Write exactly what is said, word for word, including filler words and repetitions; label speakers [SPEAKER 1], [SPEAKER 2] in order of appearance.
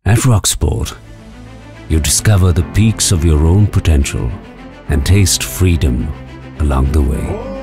[SPEAKER 1] At Rocksport, you discover the peaks of your own potential and taste freedom along the way.